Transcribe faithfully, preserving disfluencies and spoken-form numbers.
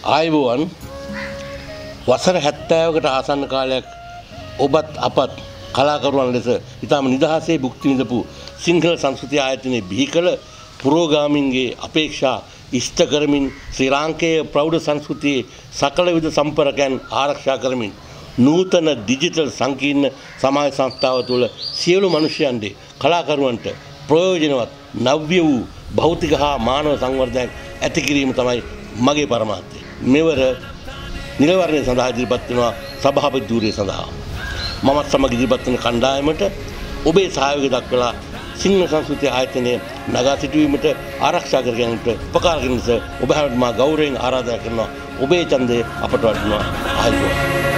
ආයුබෝවන් වසර හැත්තෑවකට ආසන්න කාලයක් ඔබත් අපත් කලාකරුවන් ලෙස ඉතාම නිදහසේ භුක්ති විඳපු සිංහල සංස්කෘතික ආයතනයේ බිහි කළ පුරෝගාමින්ගේ අපේක්ෂා ඉෂ්ට කරමින් ශ්‍රී ලාංකේය ප්‍රෞಢ සංස්කෘතියේ සකල විද සම්ප්‍රකයන් ආරක්ෂා කරමින් නූතන ඩිජිටල් සංකීර්ණ සමාජ සංස්ථාව තුළ සියලු මිනිසයන්ගේ කලාකරුවන්ට ප්‍රයෝජනවත් නව්‍ය වූ භෞතික හා මානව සංවර්ධනයක් ඇති කිරීම තමයි මගේ පරමාර්ථය. මෙවර නිලවරණය සඳහා ඉදිරිපත් වෙනවා සභාපති ධූරය සඳහා. මමත් සමග ඉදිරිපත් වෙන කණ්ඩායමට ඔබේ සහයෝගය දක්වලා සිංහල සංස්කෘතික ආයතනය නගා සිටුවීමට ආරක්ෂා කර ගැනීමට උපකාර කරන ලෙස ඔබ හැමෝටම ගෞරවයෙන් ආරාධනා කරනවා. ඔබේ ඡන්දය අපට වටිනවා. ආයුබෝවන්.